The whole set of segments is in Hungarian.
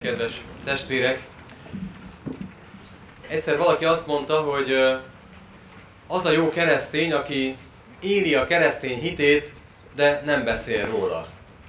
kedves testvérek! Egyszer valaki azt mondta, hogy az a jó keresztény, aki éli a keresztény hitét, de nem beszél róla.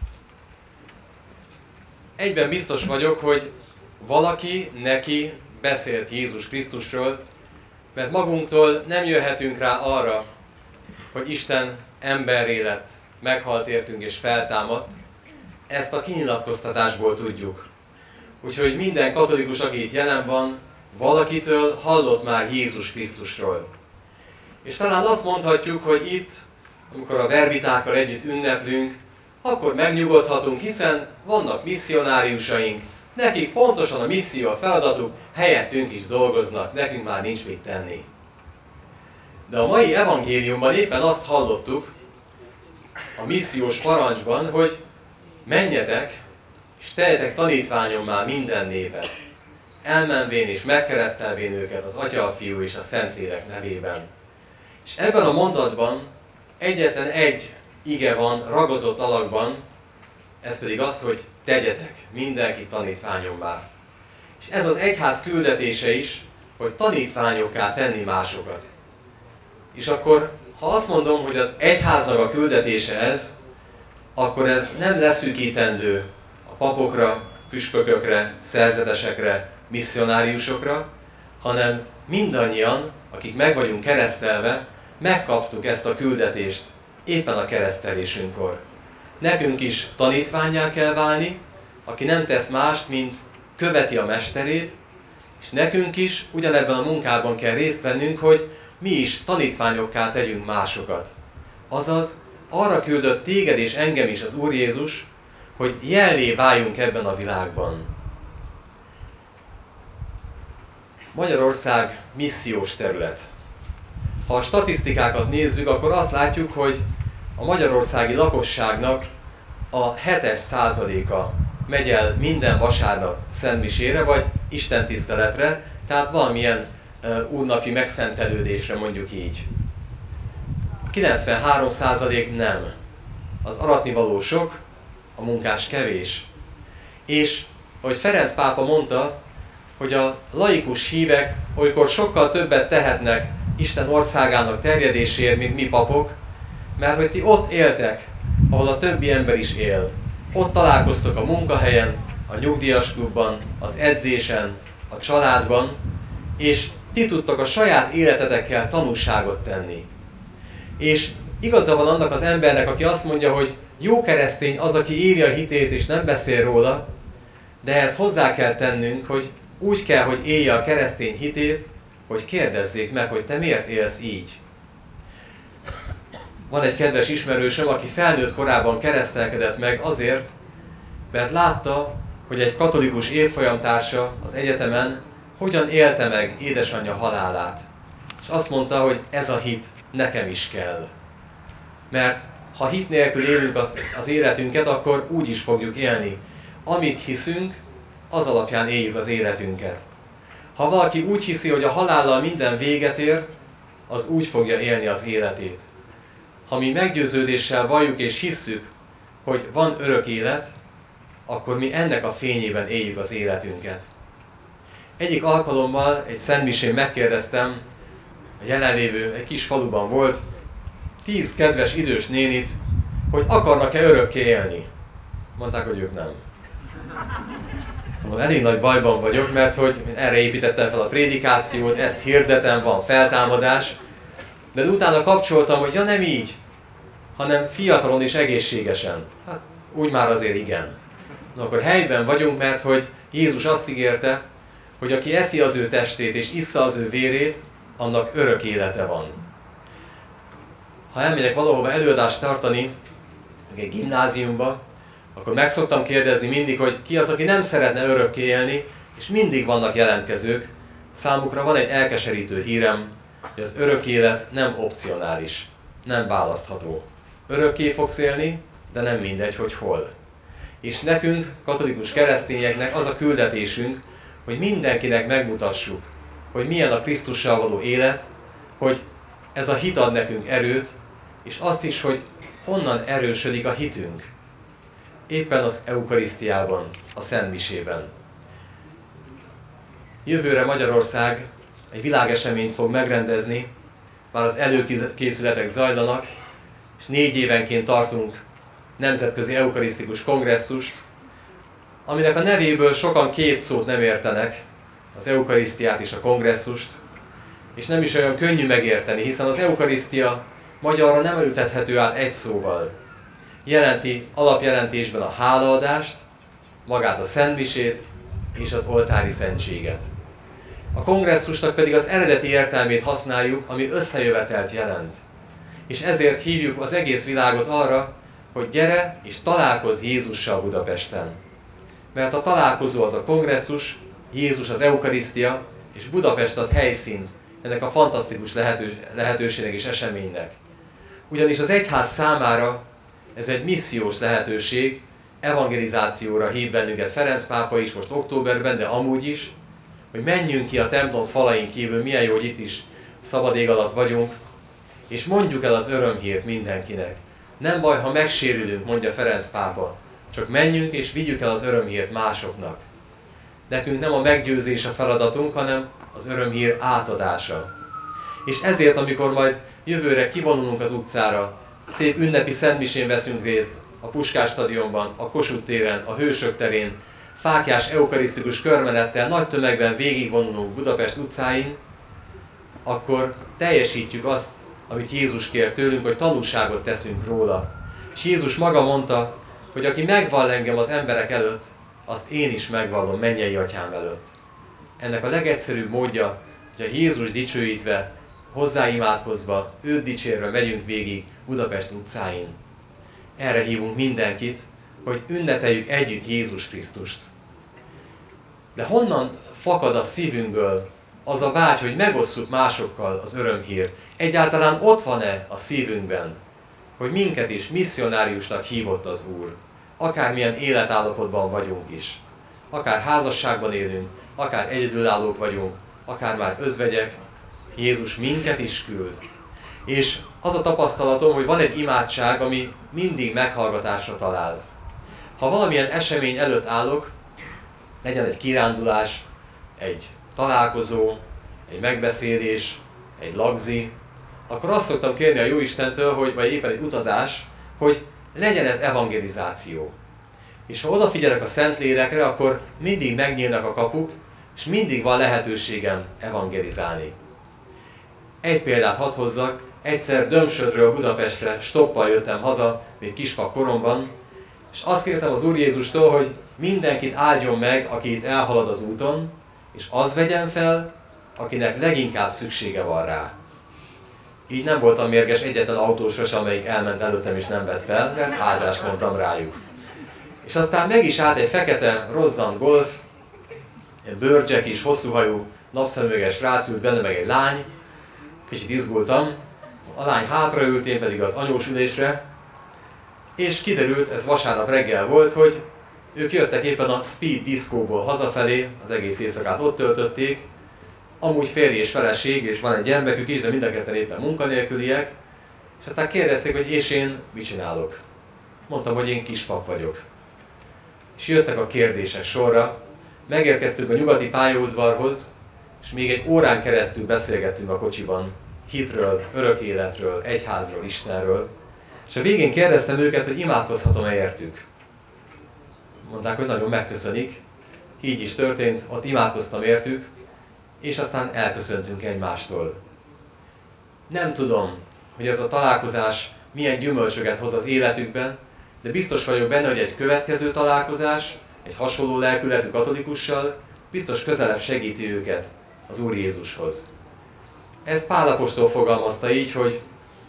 Egyben biztos vagyok, hogy valaki neki beszélt Jézus Krisztusról, mert magunktól nem jöhetünk rá arra, hogy Isten emberré lett, meghalt értünk és feltámadt. Ezt a kinyilatkoztatásból tudjuk. Úgyhogy minden katolikus, aki itt jelen van, valakitől hallott már Jézus Krisztusról. És talán azt mondhatjuk, hogy itt, amikor a verbitákkal együtt ünneplünk, akkor megnyugodhatunk, hiszen vannak misszionáriusaink, nekik pontosan a misszió, a feladatuk, helyettünk is dolgoznak, nekünk már nincs mit tenni. De a mai evangéliumban éppen azt hallottuk, a missziós parancsban, hogy menjetek, és tegyetek tanítványommá minden népet, elmenvén és megkeresztelvén őket az Atya, a Fiú és a Szentlélek nevében. És ebben a mondatban egyetlen egy ige van ragozott alakban, ez pedig az, hogy tegyetek mindenki tanítványommá. És ez az egyház küldetése is, hogy tanítványokká tenni másokat. És akkor, ha azt mondom, hogy az egyháznak a küldetése ez, akkor ez nem leszűkítendő a papokra, püspökökre, szerzetesekre, misszionáriusokra, hanem mindannyian, akik meg vagyunk keresztelve, megkaptuk ezt a küldetést éppen a keresztelésünkkor. Nekünk is tanítvánnyá kell válni, aki nem tesz mást, mint követi a mesterét, és nekünk is ugyanebben a munkában kell részt vennünk, hogy mi is tanítványokká tegyünk másokat. Azaz, arra küldött téged és engem is az Úr Jézus, hogy jellé váljunk ebben a világban. Magyarország missziós terület. Ha a statisztikákat nézzük, akkor azt látjuk, hogy a magyarországi lakosságnak a 7% megy el minden vasárnap szentmisére, vagy istentiszteletre, tehát valamilyen úrnapi megszentelődésre, mondjuk így. 93% nem. Az aratnivaló sok, a munkás kevés. És, ahogy Ferenc pápa mondta, hogy a laikus hívek olykor sokkal többet tehetnek Isten országának terjedéséért, mint mi papok, mert hogy ti ott éltek, ahol a többi ember is él. Ott találkoztok a munkahelyen, a nyugdíjas klubban, az edzésen, a családban, és ti tudtok a saját életetekkel tanúságot tenni. És igaza van annak az embernek, aki azt mondja, hogy jó keresztény az, aki éli a hitét és nem beszél róla, de ehhez hozzá kell tennünk, hogy úgy kell, hogy élje a keresztény hitét, hogy kérdezzék meg, hogy te miért élsz így. Van egy kedves ismerősöm, aki felnőtt korában keresztelkedett meg azért, mert látta, hogy egy katolikus évfolyamtársa az egyetemen hogyan élte meg édesanyja halálát. És azt mondta, hogy ez a hit nekem is kell. Mert ha hit nélkül élünk az életünket, akkor úgy is fogjuk élni. Amit hiszünk, az alapján éljük az életünket. Ha valaki úgy hiszi, hogy a halállal minden véget ér, az úgy fogja élni az életét. Ha mi meggyőződéssel valljuk és hisszük, hogy van örök élet, akkor mi ennek a fényében éljük az életünket. Egyik alkalommal egy szentmisén megkérdeztem, a jelenlévő egy kis faluban volt, 10 kedves idős nénit, hogy akarnak-e örökké élni. Mondták, hogy ők nem. Mondom, elég nagy bajban vagyok, mert hogy erre építettem fel a prédikációt, ezt hirdetem, van feltámadás, de utána kapcsoltam, hogy ja nem így, hanem fiatalon és egészségesen. Hát úgy már azért igen. Na akkor helyben vagyunk, mert hogy Jézus azt ígérte, hogy aki eszi az ő testét és issza az ő vérét, annak örök élete van. Ha elmegyek valahova előadást tartani, egy gimnáziumba, akkor meg szoktam kérdezni mindig, hogy ki az, aki nem szeretne örökké élni, és mindig vannak jelentkezők. Számukra van egy elkeserítő hírem, hogy az örök élet nem opcionális, nem választható. Örökké fogsz élni, de nem mindegy, hogy hol. És nekünk, katolikus keresztényeknek az a küldetésünk, hogy mindenkinek megmutassuk, hogy milyen a Krisztussal való élet, hogy ez a hit ad nekünk erőt, és azt is, hogy honnan erősödik a hitünk. Éppen az eukarisztiában, a szentmisében. Jövőre Magyarország egy világeseményt fog megrendezni, már az előkészületek zajlanak, és 4 évenként tartunk nemzetközi eukarisztikus kongresszust, aminek a nevéből sokan 2 szót nem értenek, az eukarisztiát és a kongresszust, és nem is olyan könnyű megérteni, hiszen az eukarisztia magyarra nem ültethető át egy szóval. Jelenti alapjelentésben a hálaadást, magát a szentmisét és az oltári szentséget. A kongresszusnak pedig az eredeti értelmét használjuk, ami összejövetelt jelent. És ezért hívjuk az egész világot arra, hogy gyere és találkozz Jézussal Budapesten. Mert a találkozó az a kongresszus, Jézus az eukarisztia, és Budapest ad helyszínt ennek a fantasztikus lehetőségnek és eseménynek. Ugyanis az egyház számára ez egy missziós lehetőség, evangelizációra hív bennünket Ferenc pápa is most októberben, de amúgy is, hogy menjünk ki a templom falain kívül, milyen jó, hogy itt is szabad ég alatt vagyunk, és mondjuk el az örömhírt mindenkinek. Nem baj, ha megsérülünk, mondja Ferenc pápa, csak menjünk és vigyük el az örömhírt másoknak. Nekünk nem a meggyőzés a feladatunk, hanem az örömhír átadása. És ezért, amikor majd jövőre kivonulunk az utcára, szép ünnepi szentmisén veszünk részt a Puskás stadionban, a Kossuth téren, a Hősök terén, fáklyás eukarisztikus körmenettel nagy tömegben végigvonulunk Budapest utcáin, akkor teljesítjük azt, amit Jézus kér tőlünk, hogy tanúságot teszünk róla. És Jézus maga mondta, hogy aki megvall engem az emberek előtt, azt én is megvallom mennyei atyám előtt. Ennek a legegyszerűbb módja, hogy a Jézus dicsőítve, hozzáimádkozva, őt dicsérve megyünk végig Budapest utcáin. Erre hívunk mindenkit, hogy ünnepeljük együtt Jézus Krisztust. De honnan fakad a szívünkből az a vágy, hogy megosszuk másokkal az örömhírt? Egyáltalán ott van-e a szívünkben, hogy minket is misszionáriusnak hívott az Úr? Akármilyen életállapotban vagyunk is. Akár házasságban élünk, akár egyedülállók vagyunk, akár már özvegyek, Jézus minket is küld. És az a tapasztalatom, hogy van egy imádság, ami mindig meghallgatásra talál. Ha valamilyen esemény előtt állok, legyen egy kirándulás, egy találkozó, egy megbeszélés, egy lagzi, akkor azt szoktam kérni a Jóistentől, vagy éppen egy utazás, hogy legyen ez evangelizáció. És ha odafigyelek a Szentlélekre, akkor mindig megnyílnak a kapuk, és mindig van lehetőségem evangelizálni. Egy példát hadd hozzak, egyszer Dömsödről Budapestre stoppal jöttem haza, még kispap koromban, és azt kértem az Úr Jézustól, hogy mindenkit áldjon meg, aki itt elhalad az úton, és az vegyen fel, akinek leginkább szüksége van rá. Így nem voltam mérges egyetlen autósra sem, amelyik elment előttem és nem vett fel, mert áldást mondtam rájuk. És aztán meg is állt egy fekete rozzant Golf, egy bőrcsekis, hosszúhajú, napszemüveges srác ült benne, meg egy lány. Kicsit izgultam. A lány hátraült, én pedig az anyós ülésre. És kiderült, ez vasárnap reggel volt, hogy ők jöttek éppen a Speed diszkóból hazafelé, az egész éjszakát ott töltötték. Amúgy férj és feleség, és van egy gyermekük is, de mind a ketten éppen munkanélküliek. És aztán kérdezték, hogy és én mit csinálok. Mondtam, hogy én kispap vagyok. És jöttek a kérdések sorra. Megérkeztünk a nyugati pályaudvarhoz, és még egy órán keresztül beszélgettünk a kocsiban hitről, örök életről, egyházról, Istenről. És a végén kérdeztem őket, hogy imádkozhatom-e értük. Mondták, hogy nagyon megköszönik. Így is történt, ott imádkoztam értük, és aztán elköszöntünk egymástól. Nem tudom, hogy ez a találkozás milyen gyümölcsöket hoz az életükben, de biztos vagyok benne, hogy egy következő találkozás, egy hasonló lelkületű katolikussal biztos közelebb segíti őket az Úr Jézushoz. Ezt Pál apostol fogalmazta így, hogy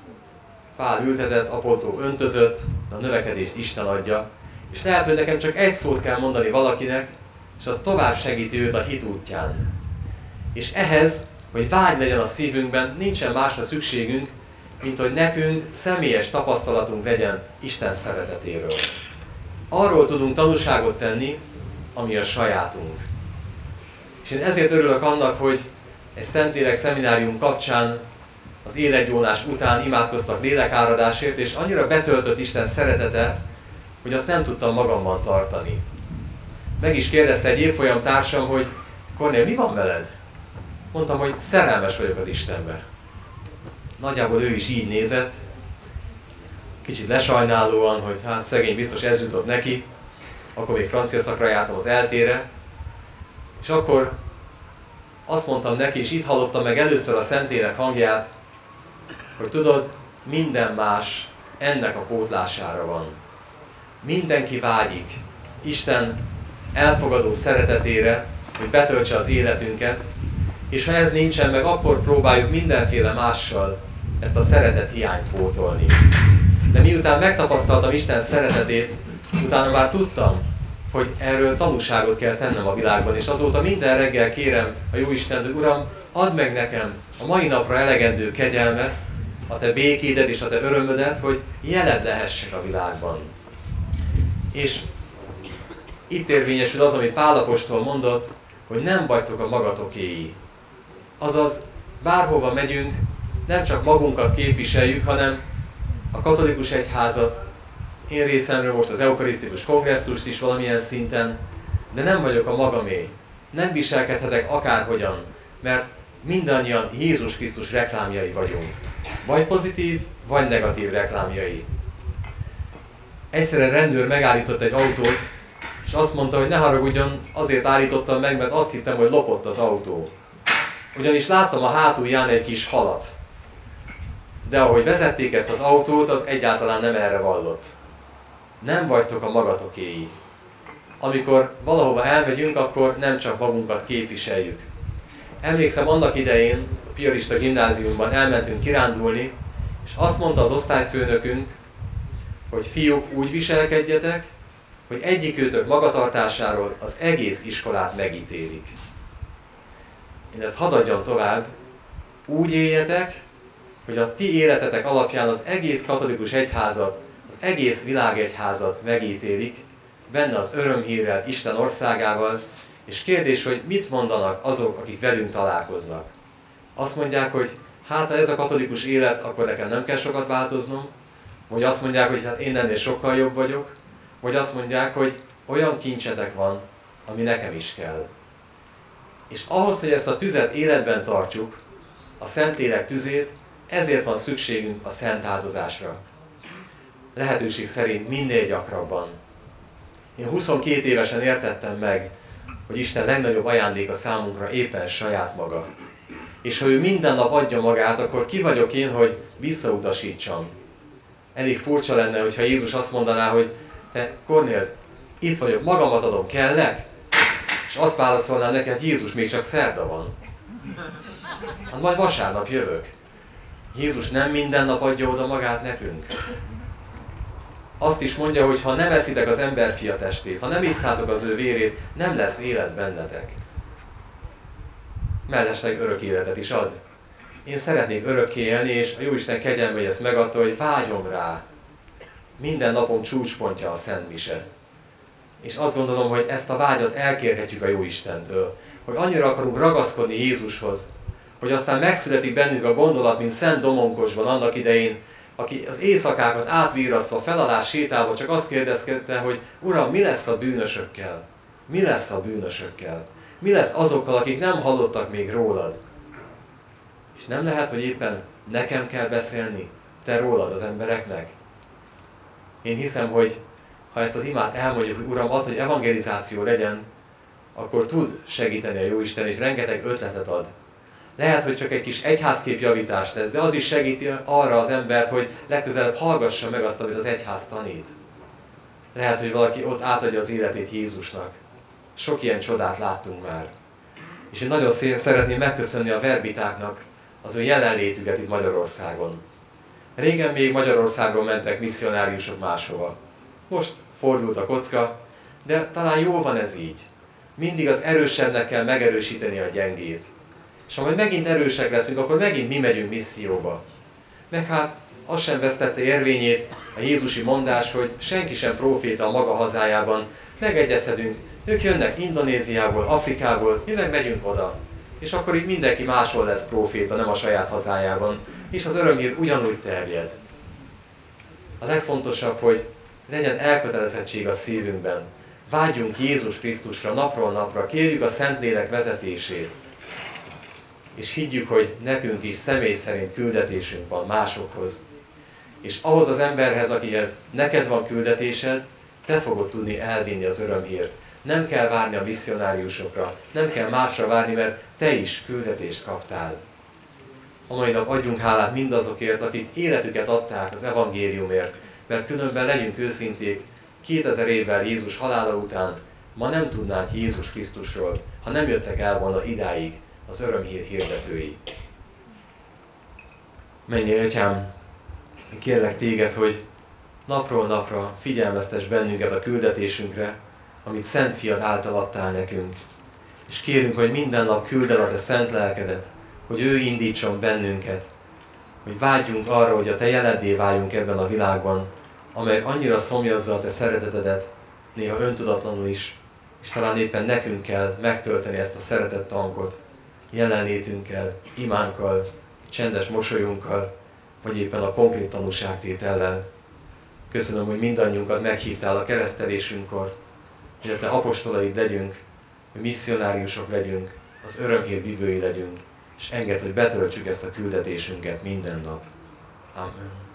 Pál ültetett, Apolló öntözött, de a növekedést Isten adja, és lehet, hogy nekem csak egy szót kell mondani valakinek, és az tovább segíti őt a hit útján. És ehhez, hogy vágy legyen a szívünkben, nincsen másra szükségünk, mint hogy nekünk személyes tapasztalatunk legyen Isten szeretetéről. Arról tudunk tanúságot tenni, ami a sajátunk. És én ezért örülök annak, hogy egy Szentlélek szeminárium kapcsán az életgyónás után imádkoztak lélekáradásért, és annyira betöltött Isten szeretete, hogy azt nem tudtam magamban tartani. Meg is kérdezte egy évfolyam társam, hogy Kornél, mi van veled? Mondtam, hogy szerelmes vagyok az Istenbe. Nagyjából ő is így nézett, kicsit lesajnálóan, hogy hát szegény, biztos ez jutott neki. Akkor még francia szakra jártam az eltére. És akkor azt mondtam neki, és itt hallottam meg először a Szentlélek hangját, hogy tudod, minden más ennek a pótlására van. Mindenki vágyik Isten elfogadó szeretetére, hogy betöltse az életünket, és ha ez nincsen meg, akkor próbáljuk mindenféle mással ezt a szeretet hiányt pótolni. De miután megtapasztaltam Isten szeretetét, utána már tudtam, hogy erről tanúságot kell tennem a világban, és azóta minden reggel kérem a Jóistent, hogy Uram, add meg nekem a mai napra elegendő kegyelmet, a Te békédet és a Te örömödet, hogy jeled lehessek a világban. És itt érvényesül az, amit Pál apostol mondott, hogy nem vagytok a magatokéi. Azaz, bárhova megyünk, nem csak magunkat képviseljük, hanem a katolikus egyházat, én részemről most az eukarisztikus kongresszust is valamilyen szinten, de nem vagyok a magamé. Nem viselkedhetek akárhogyan, mert mindannyian Jézus Krisztus reklámjai vagyunk. Vagy pozitív, vagy negatív reklámjai. Egyszer egy rendőr megállított egy autót, és azt mondta, hogy ne haragudjon, azért állítottam meg, mert azt hittem, hogy lopott az autó. Ugyanis láttam a hátulján egy kis halat. De ahogy vezették ezt az autót, az egyáltalán nem erre vallott. Nem vagytok a magatokéi. Amikor valahova elmegyünk, akkor nem csak magunkat képviseljük. Emlékszem, annak idején a piarista gimnáziumban elmentünk kirándulni, és azt mondta az osztályfőnökünk, hogy fiúk, úgy viselkedjetek, hogy egyikőtök magatartásáról az egész iskolát megítélik. Én ezt hadd adjam tovább, úgy éljetek, hogy a ti életetek alapján az egész katolikus egyházat, az egész világegyházat megítélik, benne az örömhírrel, Isten országával, és kérdés, hogy mit mondanak azok, akik velünk találkoznak. Azt mondják, hogy hát ha ez a katolikus élet, akkor nekem nem kell sokat változnom, vagy azt mondják, hogy hát én ennél sokkal jobb vagyok, vagy azt mondják, hogy olyan kincsetek van, ami nekem is kell. És ahhoz, hogy ezt a tüzet életben tartsuk, a Szentlélek tüzét, ezért van szükségünk a szent áldozásra. Lehetőség szerint minél gyakrabban. Én 22 évesen értettem meg, hogy Isten legnagyobb ajándéka számunkra éppen saját maga. És ha ő minden nap adja magát, akkor ki vagyok én, hogy visszautasítsam. Elég furcsa lenne, hogyha Jézus azt mondaná, hogy te Kornél, itt vagyok, magamat adom, kellek? És azt válaszolnám neki, hogy Jézus, még csak szerda van. Hát majd vasárnap jövök. Jézus nem minden nap adja oda magát nekünk. Azt is mondja, hogy ha nem eszitek az emberfia testét, ha nem isszátok az ő vérét, nem lesz élet bennetek. Mellesleg örök életet is ad. Én szeretnék örökké élni, és a Jóisten kegyelme, hogy ezt megadta, hogy vágyom rá. Minden napom csúcspontja a Szent Mise. És azt gondolom, hogy ezt a vágyat elkérhetjük a Jóistentől, hogy annyira akarunk ragaszkodni Jézushoz, hogy aztán megszületik bennünk a gondolat, mint Szent Domonkosban annak idején, aki az éjszakákat átvírasztva, felalás sétálva csak azt kérdezkedte, hogy Uram, mi lesz a bűnösökkel? Mi lesz a bűnösökkel? Mi lesz azokkal, akik nem hallottak még rólad? És nem lehet, hogy éppen nekem kell beszélni, te rólad az embereknek? Én hiszem, hogy ha ezt az imát elmondjuk, hogy Uram, add, hogy evangelizáció legyen, akkor tud segíteni a Jóisten, és rengeteg ötletet ad. Lehet, hogy csak egy kis egyházképjavítást tesz, de az is segíti arra az embert, hogy legközelebb hallgassa meg azt, amit az egyház tanít. Lehet, hogy valaki ott átadja az életét Jézusnak. Sok ilyen csodát láttunk már. És én nagyon szeretném megköszönni a verbitáknak az ő jelenlétüket itt Magyarországon. Régen még Magyarországról mentek misszionáriusok máshova. Most fordult a kocka, de talán jól van ez így. Mindig az erősebbnek kell megerősíteni a gyengét. És ha majd megint erősek leszünk, akkor megint mi megyünk misszióba. Meg hát az sem vesztette érvényét a jézusi mondás, hogy senki sem próféta a maga hazájában. Megegyezhetünk, ők jönnek Indonéziából, Afrikából, mi meg megyünk oda. És akkor itt mindenki máshol lesz próféta, nem a saját hazájában. És az örömhír ugyanúgy terjed. A legfontosabb, hogy legyen elkötelezettség a szívünkben. Vágyjunk Jézus Krisztusra napról napra, kérjük a Szentlélek vezetését, és higgyük, hogy nekünk is személy szerint küldetésünk van másokhoz. És ahhoz az emberhez, akihez neked van küldetésed, te fogod tudni elvinni az örömhírt. Nem kell várni a misszionáriusokra, nem kell másra várni, mert te is küldetést kaptál. A mai nap adjunk hálát mindazokért, akik életüket adták az evangéliumért, mert különben legyünk őszinték, 2000 évvel Jézus halála után ma nem tudnánk Jézus Krisztusról, ha nem jöttek el volna idáig az örömhír hirdetői. Menjél, Atyám, kérlek téged, hogy napról napra figyelmeztess bennünket a küldetésünkre, amit Szent Fiad által adtál nekünk. És kérünk, hogy minden nap küld el a te szent lelkedet, hogy ő indítson bennünket, hogy vágyjunk arra, hogy a te jeleddé váljunk ebben a világban, amely annyira szomjazza a te szeretetedet, néha öntudatlanul is, és talán éppen nekünk kell megtölteni ezt a szeretett tankot jelenlétünkkel, imánkkal, csendes mosolyunkkal, vagy éppen a konkrét tanúságtétellel. Köszönöm, hogy mindannyiunkat meghívtál a keresztelésünkkor, hogy a te apostolaid legyünk, hogy misszionáriusok legyünk, az örömhír vivői legyünk, és engedd, hogy betöltsük ezt a küldetésünket minden nap. Amen.